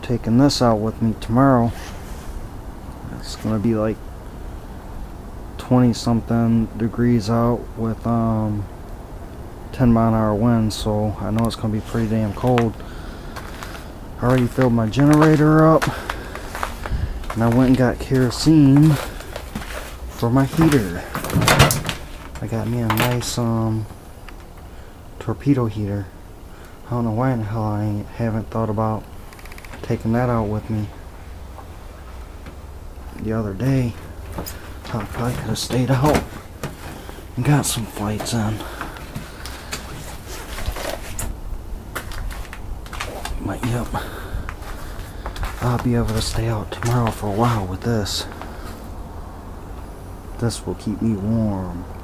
taking this out with me tomorrow. It's gonna be like 20 something degrees out with 10-mile-an-hour winds, so I know it's gonna be pretty damn cold. I already filled my generator up, and I went and got kerosene for my heater. I got me a nice torpedo heater. I don't know why in the hell I haven't thought about taking that out with me the other day. I probably could have stayed out and got some flights in. But yep, I'll be able to stay out tomorrow for a while with this. This will keep me warm.